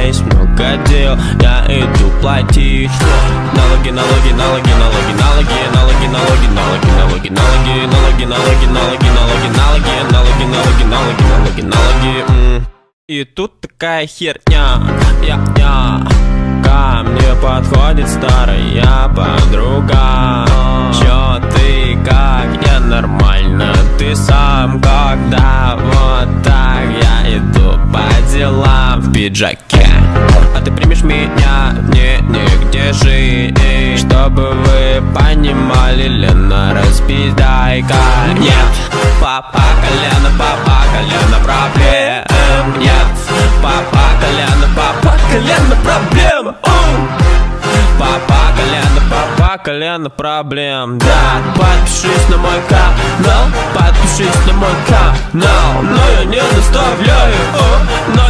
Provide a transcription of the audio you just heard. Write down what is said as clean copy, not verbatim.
есть много дел, я иду платить. Налоги, налоги, налоги, налоги, налоги, налоги, налоги, налоги, налоги, налоги, налоги, налоги, налоги, налоги, налоги, налоги, налоги, налоги, налоги. И тут такая херня, ко мне подходит старая подруга. Чё ты, как я нормально, ты сам когда вот так я иду по делам в пиджаке. А ты примешь меня, мне негде жить. Чтобы вы понимали, Лена, распиздайка. Нет, папа колено проблем. Нет, папа колено проблем. Папа колено проблем. Да, подпишись на мой канал, подпишись на мой канал. Но я не заставляю, но